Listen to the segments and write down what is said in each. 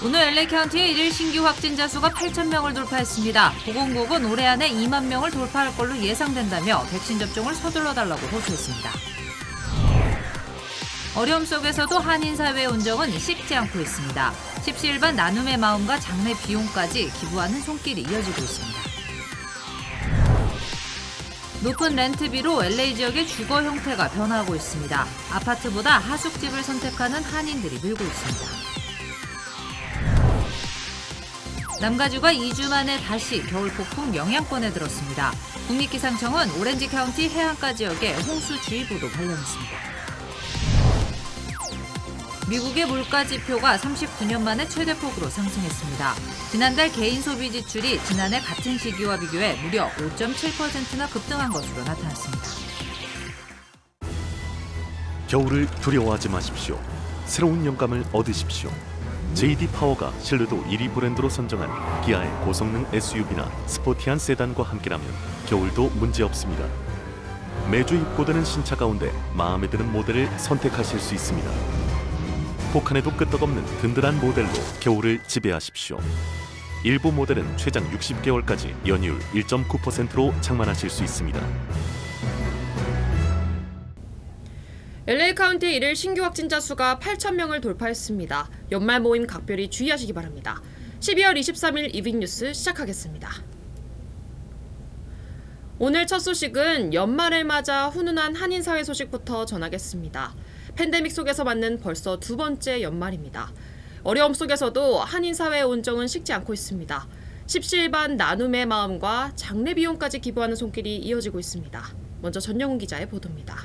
오늘 LA 카운티의 일일 신규 확진자 수가 8,000명을 돌파했습니다. 보건국은 올해 안에 2만 명을 돌파할 걸로 예상된다며 백신 접종을 서둘러달라고 호소했습니다. 어려움 속에서도 한인사회의 온정은 식지 않고 있습니다. 십시일반 나눔의 마음과 장례 비용까지 기부하는 손길이 이어지고 있습니다. 높은 렌트비로 LA 지역의 주거 형태가 변화하고 있습니다. 아파트보다 하숙집을 선택하는 한인들이 늘고 있습니다. 남가주가 2주 만에 다시 겨울 폭풍 영향권에 들었습니다. 국립기상청은 오렌지 카운티 해안가 지역에 홍수주의보도 발령했습니다. 미국의 물가 지표가 39년 만에 최대폭으로 상승했습니다. 지난달 개인 소비 지출이 지난해 같은 시기와 비교해 무려 5.7%나 급등한 것으로 나타났습니다. 겨울을 두려워하지 마십시오. 새로운 영감을 얻으십시오. JD 파워가 신뢰도 1위 브랜드로 선정한 기아의 고성능 SUV나 스포티한 세단과 함께라면 겨울도 문제없습니다. 매주 입고되는 신차 가운데 마음에 드는 모델을 선택하실 수 있습니다. 혹한에도 끄떡없는 든든한 모델로 겨울을 지배하십시오. 일부 모델은 최장 60개월까지 연이율 1.9%로 장만하실 수 있습니다. LA 카운티 일일 신규 확진자 수가 8,000명을 돌파했습니다. 연말 모임 각별히 주의하시기 바랍니다. 12월 23일 이빅뉴스 시작하겠습니다. 오늘 첫 소식은 연말을 맞아 훈훈한 한인사회 소식부터 전하겠습니다. 팬데믹 속에서 맞는 벌써 두 번째 연말입니다. 어려움 속에서도 한인사회의 온정은 식지 않고 있습니다. 십시일반 나눔의 마음과 장례 비용까지 기부하는 손길이 이어지고 있습니다. 먼저 전영훈 기자의 보도입니다.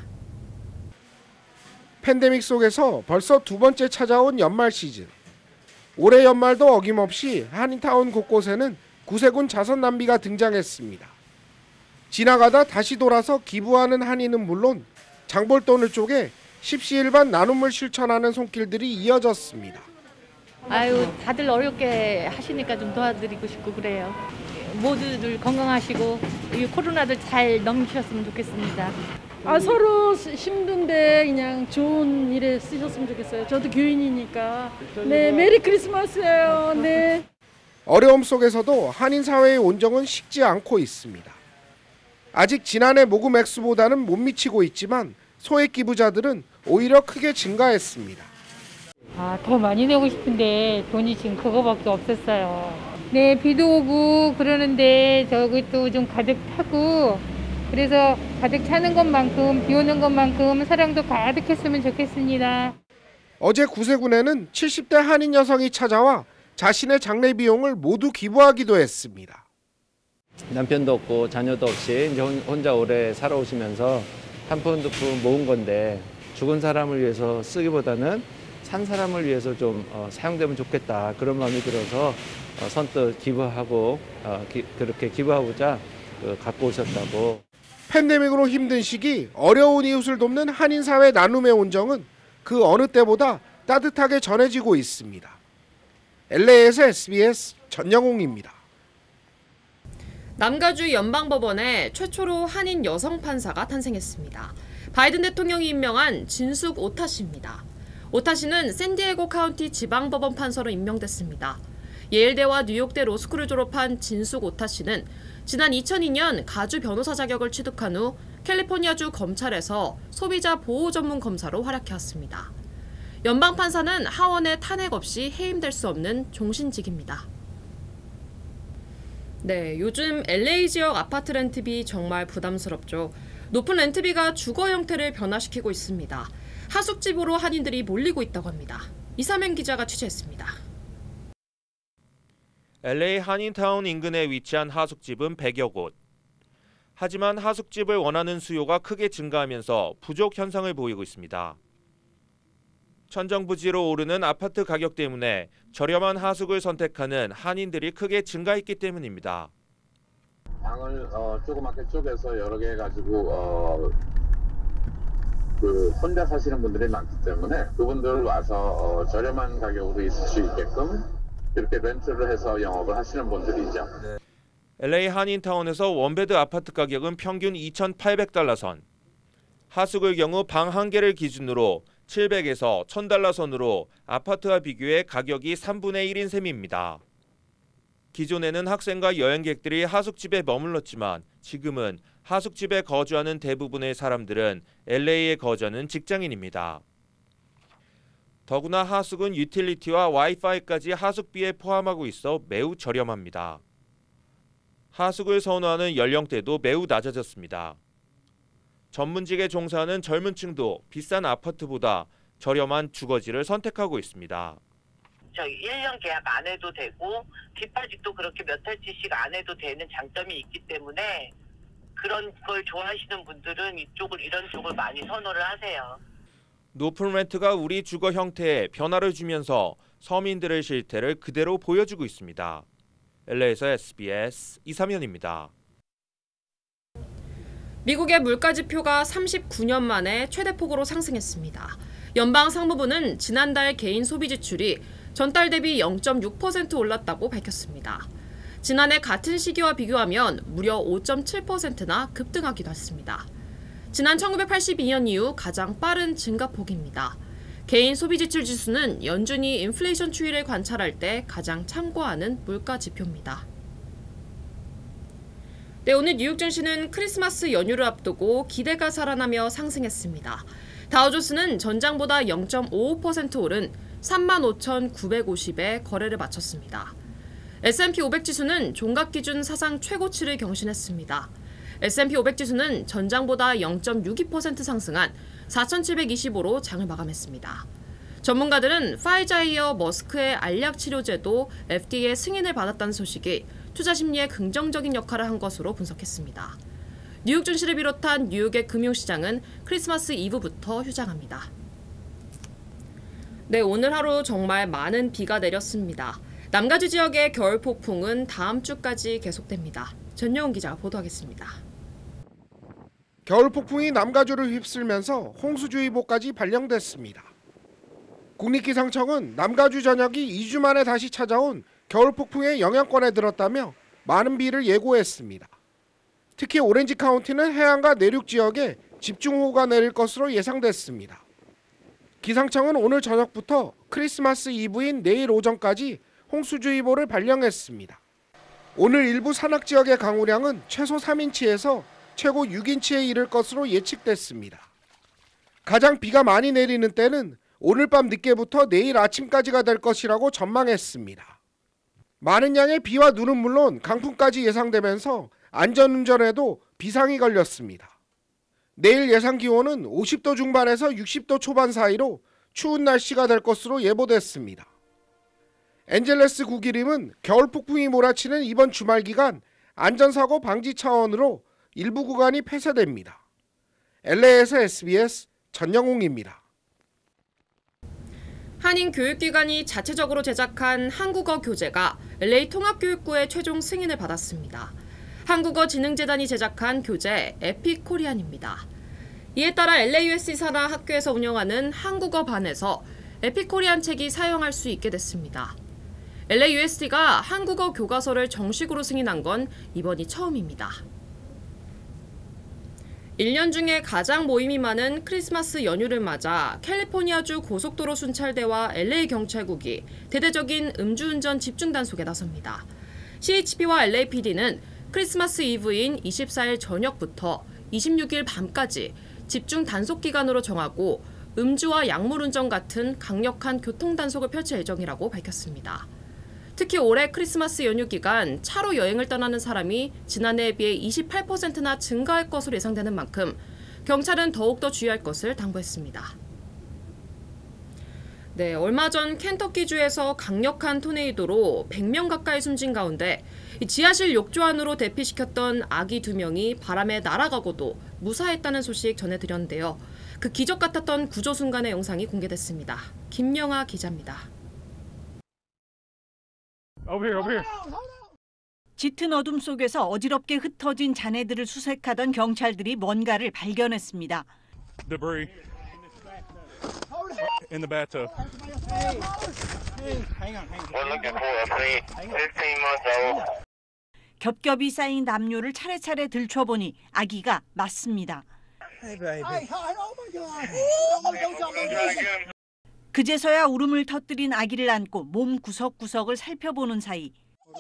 팬데믹 속에서 벌써 두 번째 찾아온 연말 시즌. 올해 연말도 어김없이 한인타운 곳곳에는 구세군 자선 낭비가 등장했습니다. 지나가다 다시 돌아서 기부하는 한인은 물론 장볼 돈을 쪼개 십시일반 나눔을 실천하는 손길들이 이어졌습니다. 아유, 다들 어렵게 하시니까 좀 도와드리고 싶고 그래요. 모두들 건강하시고 이 코로나도 잘 넘기셨으면 좋겠습니다. 서로 힘든데 그냥 좋은 일에 쓰셨으면 좋겠어요. 저도 교인이니까. 네, 메리 크리스마스예요. 네. 어려움 속에서도 한인사회의 온정은 식지 않고 있습니다. 아직 지난해 모금 액수보다는 못 미치고 있지만 소액 기부자들은 오히려 크게 증가했습니다. 더 많이 내고 싶은데 돈이 지금 그거밖에 없었어요. 네, 비도 오고 그러는데 저기 또 좀 가득 타고 그래서 가득 차는 것만큼 비 오는 것만큼 사랑도 가득했으면 좋겠습니다. 어제 구세군에는 70대 한인 여성이 찾아와 자신의 장례 비용을 모두 기부하기도 했습니다. 남편도 없고 자녀도 없이 이제 혼자 오래 살아오시면서 한 푼 두 푼 모은 건데 죽은 사람을 위해서 쓰기보다는 산 사람을 위해서 좀 사용되면 좋겠다 그런 마음이 들어서 선뜻 기부하고 그렇게 기부하고자 갖고 오셨다고. 팬데믹으로 힘든 시기 어려운 이웃을 돕는 한인사회 나눔의 온정은 그 어느 때보다 따뜻하게 전해지고 있습니다. LA에서 SBS 전영웅입니다. 남가주 연방법원에 최초로 한인 여성 판사가 탄생했습니다. 바이든 대통령이 임명한 진숙 오타 씨입니다. 오타 씨는 샌디에고 카운티 지방법원 판사로 임명됐습니다. 예일대와 뉴욕대 로스쿨을 졸업한 진숙 오타 씨는 지난 2002년 가주 변호사 자격을 취득한 후 캘리포니아주 검찰에서 소비자 보호 전문 검사로 활약해왔습니다. 연방 판사는 하원의 탄핵 없이 해임될 수 없는 종신직입니다. 네, 요즘 LA 지역 아파트 렌트비 정말 부담스럽죠. 높은 렌트비가 주거 형태를 변화시키고 있습니다. 하숙집으로 한인들이 몰리고 있다고 합니다. 이삼행 기자가 취재했습니다. LA 한인타운 인근에 위치한 하숙집은 100여 곳. 하지만 하숙집을 원하는 수요가 크게 증가하면서 부족 현상을 보이고 있습니다. 천정부지로 오르는 아파트 가격 때문에 저렴한 하숙을 선택하는 한인들이 크게 증가했기 때문입니다. 방을 조그맣게 쪼개서 여러 개 가지고 혼자 사시는 분들이 많기 때문에 그분들 와서 저렴한 가격으로 있을 수 있게끔 이렇게 렌트를 해서 영업을 하시는 분들이죠. 네. LA 한인타운에서 원베드 아파트 가격은 평균 $2,800선. 하숙의 경우 방 1개를 기준으로 700에서 1000달러 선으로 아파트와 비교해 가격이 3분의 1인 셈입니다. 기존에는 학생과 여행객들이 하숙집에 머물렀지만 지금은 하숙집에 거주하는 대부분의 사람들은 LA에 거주하는 직장인입니다. 더구나 하숙은 유틸리티와 와이파이까지 하숙비에 포함하고 있어 매우 저렴합니다. 하숙을 선호하는 연령대도 매우 낮아졌습니다. 전문직에 종사하는 젊은 층도 비싼 아파트보다 저렴한 주거지를 선택하고 있습니다. 저희 1년 계약 안 해도 되고 뒷바직도 그렇게 몇 달치씩 안 해도 되는 장점이 있기 때문에 그런 걸 좋아하시는 분들은 이런 쪽을 많이 선호를 하세요. 높은 렌트가 우리 주거 형태에 변화를 주면서 서민들의 실태를 그대로 보여주고 있습니다. LA에서 SBS 이삼현입니다. 미국의 물가지표가 39년 만에 최대폭으로 상승했습니다. 연방상무부는 지난달 개인 소비 지출이 전달 대비 0.6% 올랐다고 밝혔습니다. 지난해 같은 시기와 비교하면 무려 5.7%나 급등하기도 했습니다. 지난 1982년 이후 가장 빠른 증가폭입니다. 개인 소비 지출 지수는 연준이 인플레이션 추이를 관찰할 때 가장 참고하는 물가 지표입니다. 네, 오늘 뉴욕 증시는 크리스마스 연휴를 앞두고 기대가 살아나며 상승했습니다. 다우존스는 전장보다 0.55% 오른 35,950에 거래를 마쳤습니다. S&P 500 지수는 종각 기준 사상 최고치를 경신했습니다. S&P 500 지수는 전장보다 0.62% 상승한 4,725로 장을 마감했습니다. 전문가들은 파이자이어 머스크의 알약 치료제도 FDA 승인을 받았다는 소식이 투자 심리에 긍정적인 역할을 한 것으로 분석했습니다. 뉴욕 증시를 비롯한 뉴욕의 금융시장은 크리스마스 이브부터 휴장합니다. 네, 오늘 하루 정말 많은 비가 내렸습니다. 남가주 지역의 겨울 폭풍은 다음 주까지 계속됩니다. 전영훈 기자가 보도하겠습니다. 겨울 폭풍이 남가주를 휩쓸면서 홍수주의보까지 발령됐습니다. 국립기상청은 남가주 전역이 2주 만에 다시 찾아온 겨울 폭풍의 영향권에 들었다며 많은 비를 예고했습니다. 특히 오렌지 카운티는 해안과 내륙 지역에 집중호우가 내릴 것으로 예상됐습니다. 기상청은 오늘 저녁부터 크리스마스 이브인 내일 오전까지 홍수주의보를 발령했습니다. 오늘 일부 산악 지역의 강우량은 최소 3인치에서 최고 6인치에 이를 것으로 예측됐습니다. 가장 비가 많이 내리는 때는 오늘 밤 늦게부터 내일 아침까지가 될 것이라고 전망했습니다. 많은 양의 비와 눈은 물론 강풍까지 예상되면서 안전운전에도 비상이 걸렸습니다. 내일 예상 기온은 50도 중반에서 60도 초반 사이로 추운 날씨가 될 것으로 예보됐습니다. 엔젤레스 구기림은 겨울 폭풍이 몰아치는 이번 주말 기간 안전사고 방지 차원으로 일부 구간이 폐쇄됩니다. LA에서 SBS 전영웅입니다. 한인 교육기관이 자체적으로 제작한 한국어 교재가 LA 통합교육부의 최종 승인을 받았습니다. 한국어진흥재단이 제작한 교재 에픽코리안입니다. 이에 따라 LAUSC 산하 학교에서 운영하는 한국어반에서 에픽코리안 책이 사용할 수 있게 됐습니다. LAUSD가 한국어 교과서를 정식으로 승인한 건 이번이 처음입니다. 1년 중에 가장 모임이 많은 크리스마스 연휴를 맞아 캘리포니아주 고속도로 순찰대와 LA 경찰국이 대대적인 음주운전 집중 단속에 나섭니다. CHP와 LAPD는 크리스마스 이브인 24일 저녁부터 26일 밤까지 집중 단속 기간으로 정하고 음주와 약물운전 같은 강력한 교통 단속을 펼칠 예정이라고 밝혔습니다. 특히 올해 크리스마스 연휴 기간 차로 여행을 떠나는 사람이 지난해에 비해 28%나 증가할 것으로 예상되는 만큼 경찰은 더욱더 주의할 것을 당부했습니다. 네, 얼마 전 켄터키주에서 강력한 토네이도로 100명 가까이 숨진 가운데 지하실 욕조 안으로 대피시켰던 아기 2명이 바람에 날아가고도 무사했다는 소식 전해드렸는데요. 그 기적 같았던 구조 순간의 영상이 공개됐습니다. 김영아 기자입니다. 짙은 어둠 속에서 어지럽게 흩어진 자네들을 수색하던 경찰들이 뭔가를 발견했습니다. Debris in the bathtub. We're looking for a 15-month-old. 겹겹이 쌓인 남요를 차례차례 들춰보니 아기가 맞습니다. 그제서야 울음을 터뜨린 아기를 안고 몸 구석구석을 살펴보는 사이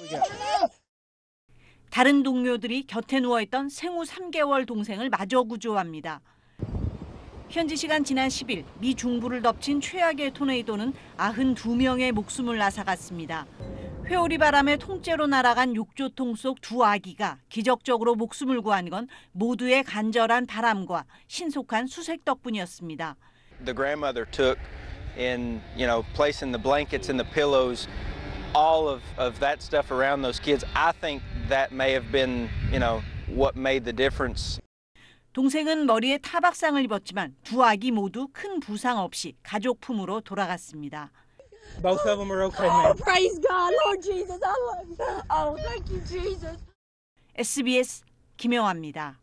다른 동료들이 곁에 누워있던 생후 3개월 동생을 마저 구조합니다. 현지 시간 지난 10일 미 중부를 덮친 최악의 토네이도는 92명의 목숨을 앗아갔습니다. 회오리 바람에 통째로 날아간 욕조통 속 두 아기가 기적적으로 목숨을 구한 건 모두의 간절한 바람과 신속한 수색 덕분이었습니다. The grandmother took in, placing the blankets and the pillows, all of that stuff around those kids. I think that may have been, what made the difference. 동생은 머리에 타박상을 입었지만 두 아기 모두 큰 부상 없이 가족 품으로 돌아갔습니다. Both of them are okay, man. Oh, praise God, Lord Jesus. I love you. Oh, thank you, Jesus. SBS 김영아입니다.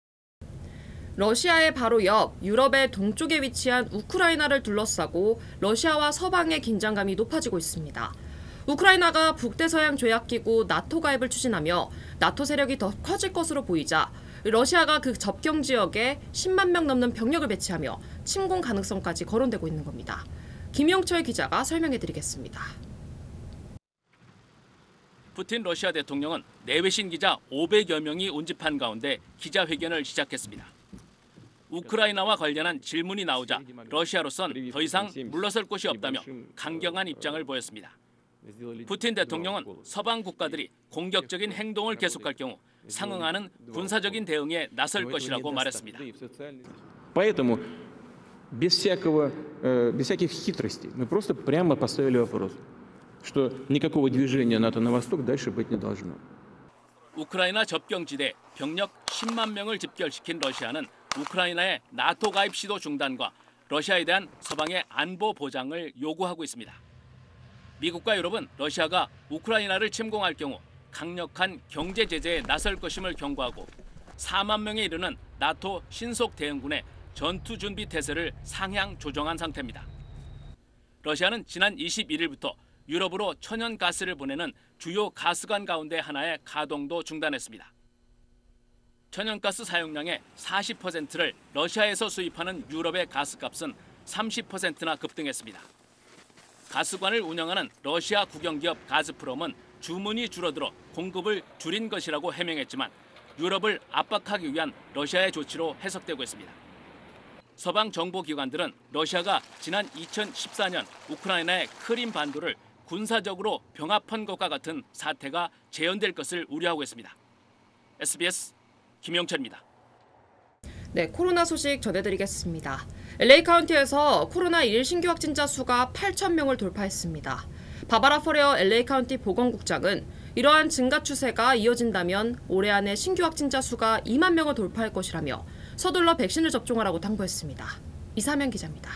러시아의 바로 옆 유럽의 동쪽에 위치한 우크라이나를 둘러싸고 러시아와 서방의 긴장감이 높아지고 있습니다. 우크라이나가 북대서양 조약기구 나토 가입을 추진하며 나토 세력이 더 커질 것으로 보이자 러시아가 그 접경 지역에 10만 명 넘는 병력을 배치하며 침공 가능성까지 거론되고 있는 겁니다. 김영철 기자가 설명해드리겠습니다. 푸틴 러시아 대통령은 내외신 기자 500여 명이 운집한 가운데 기자회견을 시작했습니다. 우크라이나와 관련한 질문이 나오자 러시아로선 더 이상 물러설 곳이 없다며 강경한 입장을 보였습니다. 푸틴 대통령은 서방 국가들이 공격적인 행동을 계속할 경우 상응하는 군사적인 대응에 나설 것이라고 말했습니다. Поэтому без всяких хитростей мы просто прямо поставили вопрос, что никакого движения НАТО на восток дальше быть не должно. 우크라이나 접경지대 병력 10만 명을 집결시킨 러시아는 우크라이나의 나토 가입 시도 중단과 러시아에 대한 서방의 안보 보장을 요구하고 있습니다. 미국과 유럽은 러시아가 우크라이나를 침공할 경우 강력한 경제 제재에 나설 것임을 경고하고 4만 명에 이르는 나토 신속 대응군의 전투 준비 태세를 상향 조정한 상태입니다. 러시아는 지난 21일부터 유럽으로 천연 가스를 보내는 주요 가스관 가운데 하나의 가동도 중단했습니다. 천연가스 사용량의 40%를 러시아에서 수입하는 유럽의 가스값은 30%나 급등했습니다. 가스관을 운영하는 러시아 국영기업 가즈프롬은 주문이 줄어들어 공급을 줄인 것이라고 해명했지만 유럽을 압박하기 위한 러시아의 조치로 해석되고 있습니다. 서방 정보기관들은 러시아가 지난 2014년 우크라이나의 크림 반도를 군사적으로 병합한 것과 같은 사태가 재현될 것을 우려하고 있습니다. SBS 김영철입니다. 네, 코로나 소식 전해드리겠습니다. LA 카운티에서 코로나 1 신규 확진자 수가 8,000명을 돌파했습니다. 바바라 퍼레어 LA 카운티 보건국장은 이러한 증가 추세가 이어진다면 올해 안에 신규 확진자 수가 2만 명을 돌파할 것이라며 서둘러 백신을 접종하라고 당부했습니다. 이사면 기자입니다.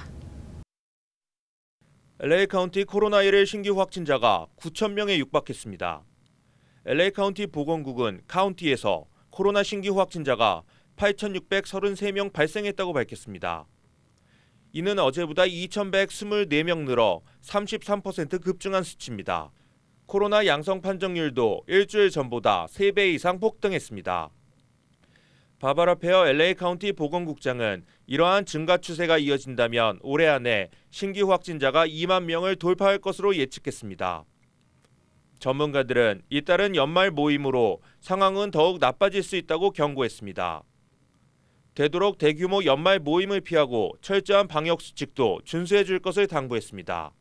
LA 카운티 코로나19 신규 확진자가 9,000명에 육박했습니다. LA 카운티 보건국은 카운티에서 코로나 신규 확진자가 8,633명 발생했다고 밝혔습니다. 이는 어제보다 2,124명 늘어 33% 급증한 수치입니다. 코로나 양성 판정률도 일주일 전보다 3배 이상 폭등했습니다. 바바라 페어 LA 카운티 보건국장은 이러한 증가 추세가 이어진다면 올해 안에 신규 확진자가 2만 명을 돌파할 것으로 예측했습니다. 전문가들은 잇따른 연말 모임으로 상황은 더욱 나빠질 수 있다고 경고했습니다. 되도록 대규모 연말 모임을 피하고 철저한 방역 수칙도 준수해 줄 것을 당부했습니다.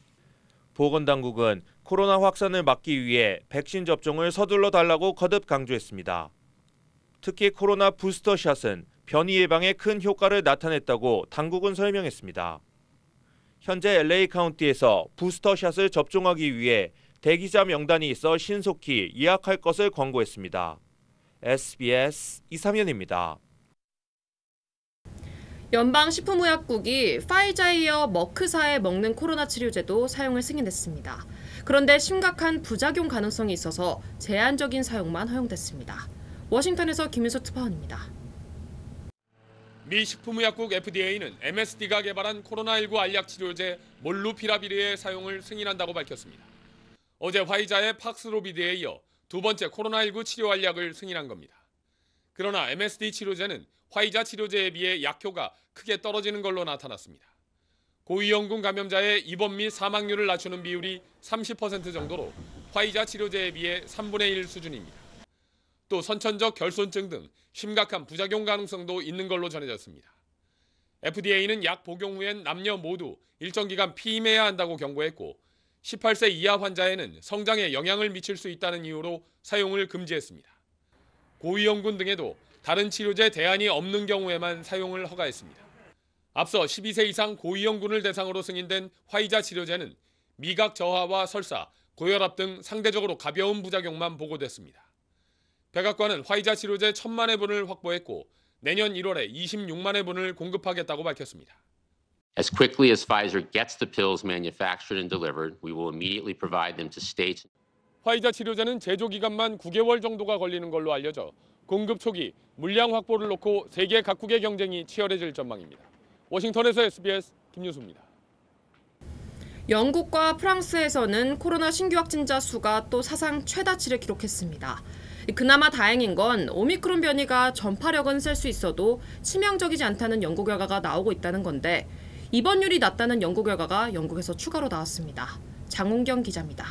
보건당국은 코로나 확산을 막기 위해 백신 접종을 서둘러 달라고 거듭 강조했습니다. 특히 코로나 부스터샷은 변이 예방에 큰 효과를 나타냈다고 당국은 설명했습니다. 현재 LA 카운티에서 부스터샷을 접종하기 위해 대기자 명단이 있어 신속히 예약할 것을 권고했습니다. SBS 이상현입니다. 연방식품의약국이 파이자에 이어 머크사에 먹는 코로나 치료제도 사용을 승인했습니다. 그런데 심각한 부작용 가능성이 있어서 제한적인 사용만 허용됐습니다. 워싱턴에서 김윤수 특파원입니다. 미 식품의약국 FDA는 MSD가 개발한 코로나19 알약 치료제 몰루피라비르의 사용을 승인한다고 밝혔습니다. 어제 화이자의 팍스로비드에 이어 두 번째 코로나19 치료 알약을 승인한 겁니다. 그러나 MSD 치료제는 화이자 치료제에 비해 약효가 크게 떨어지는 걸로 나타났습니다. 고위험군 감염자의 입원 및 사망률을 낮추는 비율이 30% 정도로 화이자 치료제에 비해 3분의 1 수준입니다. 또 선천적 결손증 등 심각한 부작용 가능성도 있는 걸로 전해졌습니다. FDA는 약 복용 후엔 남녀 모두 일정 기간 피임해야 한다고 경고했고 18세 이하 환자에는 성장에 영향을 미칠 수 있다는 이유로 사용을 금지했습니다. 고위험군 등에도 다른 치료제 대안이 없는 경우에만 사용을 허가했습니다. 앞서 12세 이상 고위험군을 대상으로 승인된 화이자 치료제는 미각 저하와 설사, 고혈압 등 상대적으로 가벼운 부작용만 보고됐습니다. 백악관은 화이자 치료제 1,000만 회분을 확보했고 내년 1월에 26만 회분을 공급하겠다고 밝혔습니다. As quickly as Pfizer gets the pills manufactured and delivered, we will immediately provide them to states. 화이자 치료제는 제조 기간만 9개월 정도가 걸리는 걸로 알려져 공급 초기 물량 확보를 놓고 세계 각국의 경쟁이 치열해질 전망입니다. 워싱턴에서 SBS 김유수입니다. 영국과 프랑스에서는 코로나 신규 확진자 수가 또 사상 최다치를 기록했습니다. 그나마 다행인 건 오미크론 변이가 전파력은 셀 수 있어도 치명적이지 않다는 연구 결과가 나오고 있다는 건데 입원율이 낮다는 연구 결과가 영국에서 추가로 나왔습니다. 장훈경 기자입니다.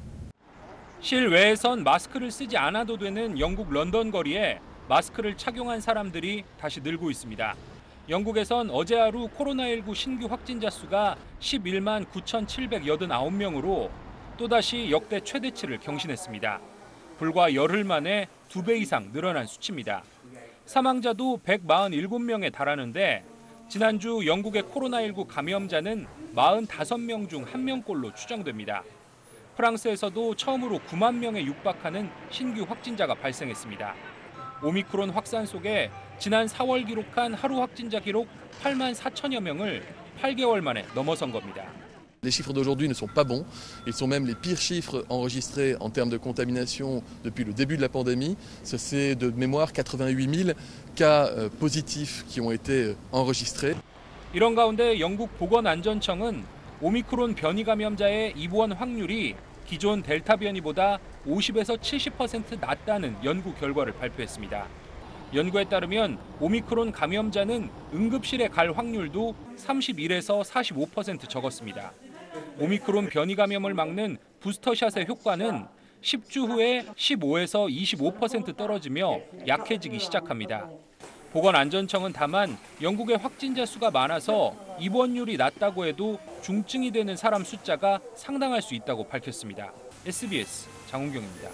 실외에선 마스크를 쓰지 않아도 되는 영국 런던 거리에 마스크를 착용한 사람들이 다시 늘고 있습니다. 영국에선 어제 하루 코로나19 신규 확진자 수가 11만 9,789명으로 또다시 역대 최대치를 경신했습니다. 불과 열흘 만에 2배 이상 늘어난 수치입니다. 사망자도 147명에 달하는데 지난주 영국의 코로나19 감염자는 45명 중 1명꼴로 추정됩니다. 프랑스에서도 처음으로 9만 명에 육박하는 신규 확진자가 발생했습니다. 오미크론 확산 속에 지난 4월 기록한 하루 확진자 기록 8만 4천여 명을 8개월 만에 넘어선 겁니다. Les chiffres d'aujourd'hui ne sont pas bons. Ils sont même les pires chiffres enregistrés en termes de contamination depuis le début de la pandémie. C'est de mémoire 88 000 cas positifs qui ont été enregistrés. 이런 가운데 영국 보건안전청은 오미크론 변이 감염자의 입원 확률이 기존 델타 변이보다 50에서 70% 낮다는 연구 결과를 발표했습니다. 연구에 따르면 오미크론 감염자는 응급실에 갈 확률도 31에서 45% 적었습니다. 오미크론 변이 감염을 막는 부스터샷의 효과는 10주 후에 15에서 25% 떨어지며 약해지기 시작합니다. 보건안전청은 다만 영국의 확진자 수가 많아서 입원율이 낮다고 해도 중증이 되는 사람 숫자가 상당할 수 있다고 밝혔습니다. SBS 장훈경입니다.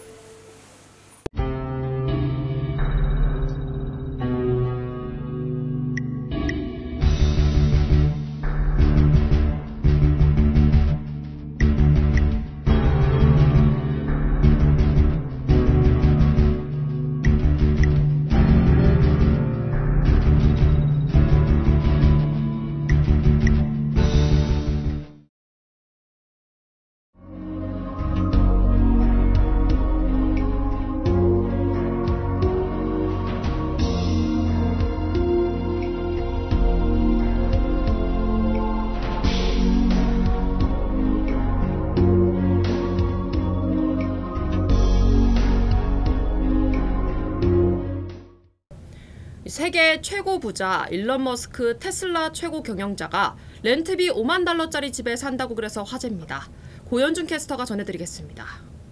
세계 최고 부자 일론 머스크 테슬라 최고 경영자가 렌트비 5만 달러짜리 집에 산다고 그래서 화제입니다. 고현준 캐스터가 전해드리겠습니다.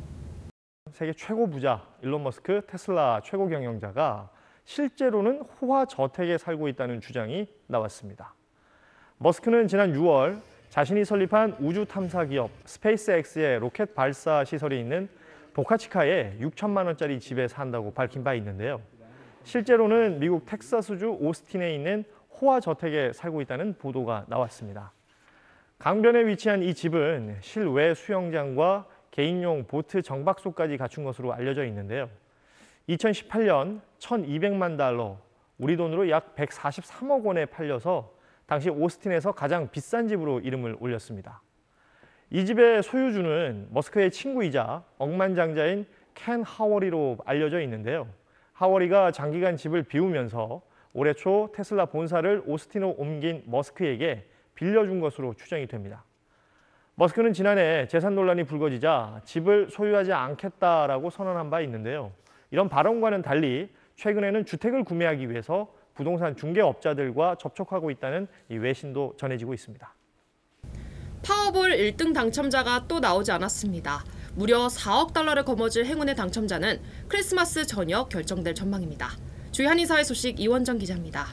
세계 최고 부자 일론 머스크 테슬라 최고 경영자가 실제로는 호화 저택에 살고 있다는 주장이 나왔습니다. 머스크는 지난 6월 자신이 설립한 우주 탐사 기업 스페이스X의 로켓 발사 시설이 있는 보카치카에 6천만 원짜리 집에 산다고 밝힌 바 있는데요. 실제로는 미국 텍사스주 오스틴에 있는 호화 저택에 살고 있다는 보도가 나왔습니다. 강변에 위치한 이 집은 실외 수영장과 개인용 보트 정박소까지 갖춘 것으로 알려져 있는데요. 2018년 1,200만 달러, 우리 돈으로 약 143억 원에 팔려서 당시 오스틴에서 가장 비싼 집으로 이름을 올렸습니다. 이 집의 소유주는 머스크의 친구이자 억만장자인 켄 하워리로 알려져 있는데요. 하워리가 장기간 집을 비우면서 올해 초 테슬라 본사를 오스틴으로 옮긴 머스크에게 빌려준 것으로 추정이 됩니다. 머스크는 지난해 재산 논란이 불거지자 집을 소유하지 않겠다라고 선언한 바 있는데요. 이런 발언과는 달리 최근에는 주택을 구매하기 위해서 부동산 중개업자들과 접촉하고 있다는 이 외신도 전해지고 있습니다. 파워볼 1등 당첨자가 또 나오지 않았습니다. 무려 4억 달러를 거머쥘 행운의 당첨자는 크리스마스 저녁 결정될 전망입니다. 주의 한인사회 소식 이원정 기자입니다.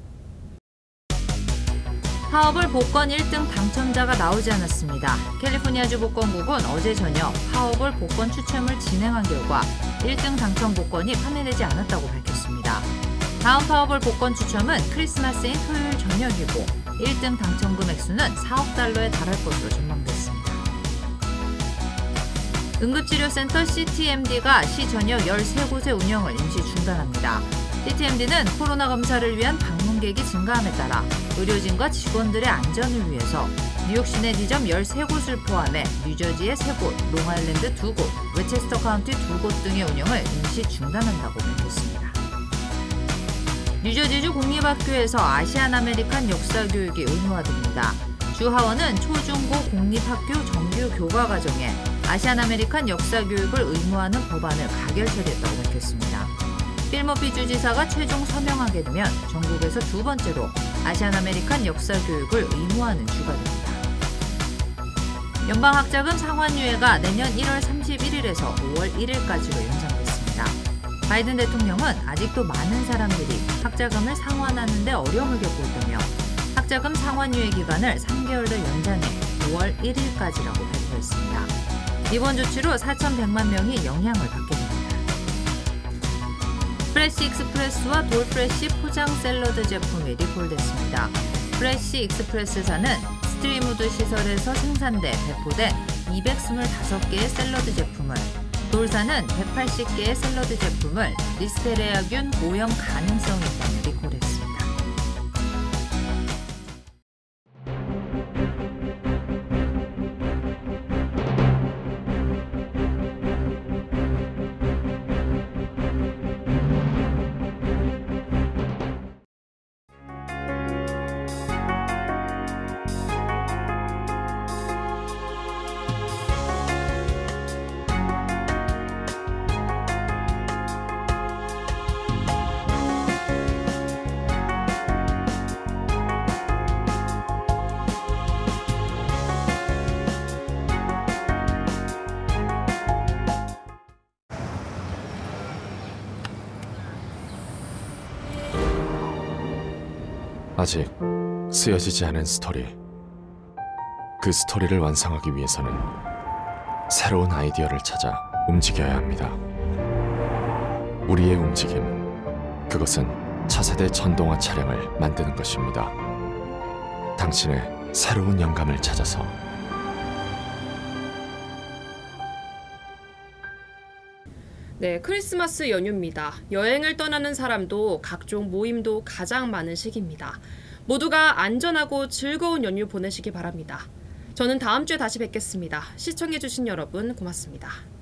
파워볼 복권 1등 당첨자가 나오지 않았습니다. 캘리포니아주 복권국은 어제 저녁 파워볼 복권 추첨을 진행한 결과 1등 당첨 복권이 판매되지 않았다고 밝혔습니다. 다음 파워볼 복권 추첨은 크리스마스인 토요일 저녁이고 1등 당첨 금액수는 4억 달러에 달할 것으로 전망됐습니다. 응급치료센터 CTMD가 시 전역 13곳의 운영을 임시 중단합니다. CTMD는 코로나 검사를 위한 방문객이 증가함에 따라 의료진과 직원들의 안전을 위해서 뉴욕 시내 지점 13곳을 포함해 뉴저지의 3곳, 롱아일랜드 2곳, 웨체스터 카운티 2곳 등의 운영을 임시 중단한다고 밝혔습니다. 뉴저지주 공립학교에서 아시안 아메리칸 역사 교육이 의무화됩니다. 주 하원은 초중고 공립학교 정규 교과 과정에 아시안 아메리칸 역사 교육을 의무화하는 법안을 가결 처리했다고 밝혔습니다. 필머피 주지사가 최종 서명하게 되면 전국에서 두 번째로 아시안 아메리칸 역사 교육을 의무화하는 주가 됩니다. 연방학자금 상환유예가 내년 1월 31일에서 5월 1일까지로 연장됐습니다. 바이든 대통령은 아직도 많은 사람들이 학자금을 상환하는 데 어려움을 겪고 있다며 학자금 상환유예 기간을 3개월 더 연장해 5월 1일까지라고 발표했습니다. 이번 조치로 4,100만 명이 영향을 받게 됩니다. 프레시 익스프레스와 돌프레시 포장 샐러드 제품이 리콜됐습니다. 프레시 익스프레스사는 스트리무드 시설에서 생산돼 배포된 225개의 샐러드 제품을, 돌사는 180개의 샐러드 제품을 리스테리아균 오염 가능성이 있다며 리콜했습니다. 아직 쓰여지지 않은 스토리. 그 스토리를 완성하기 위해서는 새로운 아이디어를 찾아 움직여야 합니다. 우리의 움직임, 그것은 차세대 전동화 차량을 만드는 것입니다. 당신의 새로운 영감을 찾아서 네, 크리스마스 연휴입니다. 여행을 떠나는 사람도 각종 모임도 가장 많은 시기입니다. 모두가 안전하고 즐거운 연휴 보내시기 바랍니다. 저는 다음 주에 다시 뵙겠습니다. 시청해주신 여러분 고맙습니다.